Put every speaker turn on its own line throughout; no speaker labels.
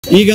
ಈಗ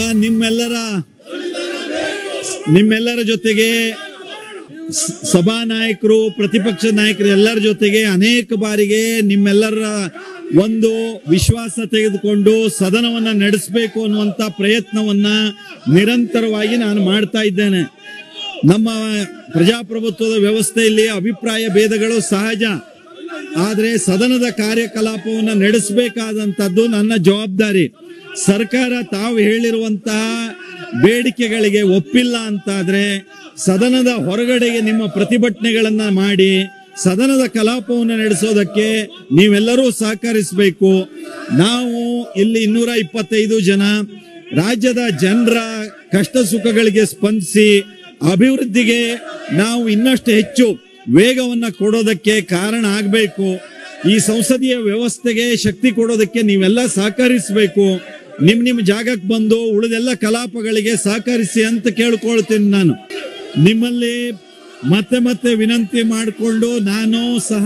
ನಿಮ್ಮೆಲ್ಲರ ಜೊತೆಗೆ ಸಭಾನಾಯಕರು ಪ್ರತಿಪಕ್ಷ ನಾಯಕರು ಎಲ್ಲರ ಜೊತೆಗೆ ಅನೇಕ ಬಾರಿಗೆ ನಿಮ್ಮೆಲ್ಲರ ಒಂದು ವಿಶ್ವಾಸ ತೆಗೆದುಕೊಂಡು ಸದನವನ್ನ ನಡೆಸಬೇಕು ಅನ್ನುವಂತ ಪ್ರಯತ್ನವನ್ನ ನಿರಂತರವಾಗಿ ನಾನು ಮಾಡ್ತಾ ಇದ್ದೇನೆ. ನಮ್ಮ ಪ್ರಜಾಪ್ರಭುತ್ವದ ವ್ಯವಸ್ಥೆಯಲ್ಲಿ ಅಭಿಪ್ರಾಯ ಭೇದಗಳು ಸಹಜ, ಆದರೆ ಸದನದ ಕಾರ್ಯಕಲಾಪವನ್ನು ನಡೆಸಬೇಕಾದಂತದ್ದು ನನ್ನ ಜವಾಬ್ದಾರಿ. ಸರ್ಕಾರ ತಾವು ಹೇಳಿರುವಂತಹ ಬೇಡಿಕೆಗಳಿಗೆ ಒಪ್ಪಿಲ್ಲ ಅಂತಾದ್ರೆ ಸದನದ ಹೊರಗಡೆಗೆ ನಿಮ್ಮ ಪ್ರತಿಭಟನೆಗಳನ್ನ ಮಾಡಿ ಸದನದ ಕಲಾಪವನ್ನು ನಡೆಸೋದಕ್ಕೆ ನೀವೆಲ್ಲರೂ ಸಹಕರಿಸಬೇಕು. ನಾವು ಇಲ್ಲಿ 225 ಜನ ರಾಜ್ಯದ ಜನರ ಕಷ್ಟ ಸುಖಗಳಿಗೆ ಸ್ಪಂದಿಸಿ ಅಭಿವೃದ್ಧಿಗೆ ನಾವು ಇನ್ನಷ್ಟು ಹೆಚ್ಚು ವೇಗವನ್ನ ಕೊಡೋದಕ್ಕೆ ಕಾರಣ ಆಗಬೇಕು. ಈ ಸಂಸದೀಯ ವ್ಯವಸ್ಥೆಗೆ ಶಕ್ತಿ ಕೊಡೋದಕ್ಕೆ ನೀವೆಲ್ಲ ಸಹಕರಿಸಬೇಕು. ನಿಮ್ಮ ಜಾಗಕ್ಕೆ ಬಂದು ಉಳಿದೆಲ್ಲ ಕಲಾಪಗಳಿಗೆ ಸಹಕರಿಸಿ ಅಂತ ಕೇಳ್ಕೊಳ್ತೀನಿ. ನಾನು ನಿಮ್ಮಲ್ಲಿ ಮತ್ತೆ ವಿನಂತಿ ಮಾಡಿಕೊಂಡು ನಾನು ಸಹ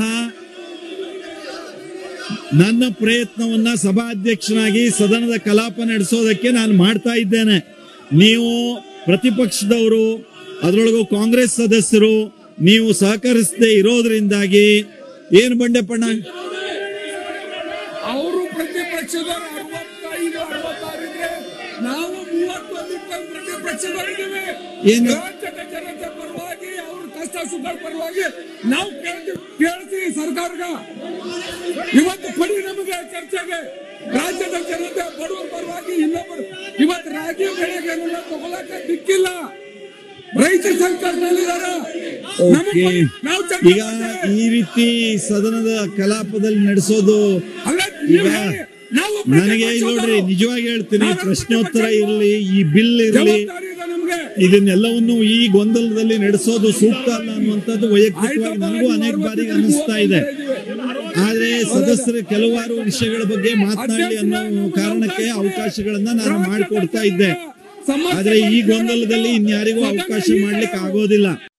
ನನ್ನ ಪ್ರಯತ್ನವನ್ನ ಸಭಾಧ್ಯಕ್ಷನಾಗಿ ಸದನದ ಕಲಾಪ ನಡೆಸೋದಕ್ಕೆ ನಾನು ಮಾಡ್ತಾ ಇದ್ದೇನೆ. ನೀವು ಪ್ರತಿಪಕ್ಷದವರು, ಅದರೊಳಗೂ ಕಾಂಗ್ರೆಸ್ ಸದಸ್ಯರು ನೀವು ಸಹಕರಿಸದೆ ಇರೋದ್ರಿಂದಾಗಿ ಏನು ಬಂಡೆಪಣ್ಣ
ಅವರು ಪ್ರತಿಪಕ್ಷದವರು 65-66 ಇದ್ರೆ ನಾವು 31 ಪ್ರತಿಪಕ್ಷದವರಿದ್ದೇವೆ. ರಾಜ್ಯದ ಜನತೆ ಪರವಾಗಿ ಅವ್ರ ಕಷ್ಟ ಸುಖ ಪರವಾಗಿ ನಾವು ಕೇಳ್ತೀವಿ ಸರ್ಕಾರಗ. ಇವತ್ತು ಕೊಡಿ ನಮಗೆ ಚರ್ಚೆಗೆ. ರಾಜ್ಯದ ಜನತೆ ಬಡವರ ಪರವಾಗಿ ಇನ್ನೊಬ್ಬರು ಇವತ್ತು ರಾಗಿ ಬೆಳೆಗೆ ತಗೊಳಕ್ಕೆ ದಿಕ್ಕಿಲ್ಲ, ರೈತ ಸಂಕಷ್ಟದಲ್ಲಿದ್ದಾರೆ.
ಈಗ ಈ ರೀತಿ ಸದನದ ಕಲಾಪದಲ್ಲಿ ನಡೆಸೋದು ನನಗೆ ನೋಡ್ರಿ, ನಿಜವಾಗಿ ಹೇಳ್ತೀನಿ, ಪ್ರಶ್ನೋತ್ತರ ಇರಲಿ, ಈ ಬಿಲ್ ಇರಲಿ, ಇದನ್ನೆಲ್ಲವನ್ನು ಈ ಗೊಂದಲದಲ್ಲಿ ನಡೆಸೋದು ಸೂಕ್ತ ಅಲ್ಲ ಅನ್ನುವಂಥದ್ದು ವೈಯಕ್ತಿಕವಾಗಿ ನನಗೂ ಅನೇಕ ಬಾರಿ ಅನಿಸ್ತಾ ಇದೆ. ಆದ್ರೆ ಸದಸ್ಯರು ಕೆಲವಾರು ವಿಷಯಗಳ ಬಗ್ಗೆ ಮಾತನಾಡಲಿ ಅನ್ನೋ ಕಾರಣಕ್ಕೆ ಅವಕಾಶಗಳನ್ನ ನಾನು ಮಾಡಿಕೊಡ್ತಾ ಇದ್ದೆ. ಆದ್ರೆ ಈ ಗೊಂದಲದಲ್ಲಿ ಇನ್ಯಾರಿಗೂ ಅವಕಾಶ ಮಾಡ್ಲಿಕ್ಕೆ ಆಗೋದಿಲ್ಲ.